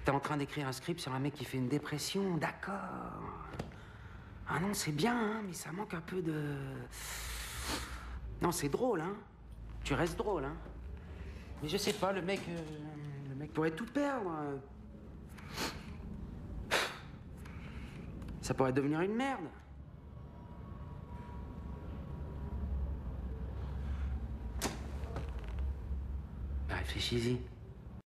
T'es en train d'écrire un script sur un mec qui fait une dépression, d'accord. Ah non, c'est bien, hein, mais ça manque un peu de... Non, c'est drôle, hein. Tu restes drôle, hein. Mais je sais pas, le mec pourrait tout perdre. Ça pourrait devenir une merde. Bah, réfléchis-y.